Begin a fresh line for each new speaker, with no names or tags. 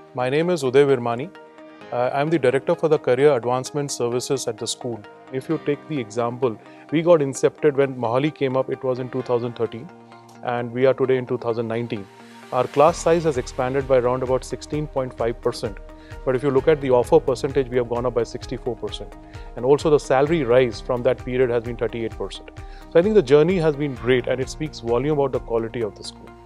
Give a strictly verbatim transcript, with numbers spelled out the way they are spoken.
My name is Uday Virmani. Uh, I am the Director for the Career Advancement Services at the school. If you take the example, we got incepted when Mohali came up, it was in two thousand thirteen, and we are today in two thousand nineteen. Our class size has expanded by around about sixteen point five percent. But if you look at the offer percentage, we have gone up by sixty-four percent. And also the salary rise from that period has been thirty-eight percent. So I think the journey has been great, and it speaks volume about the quality of the school.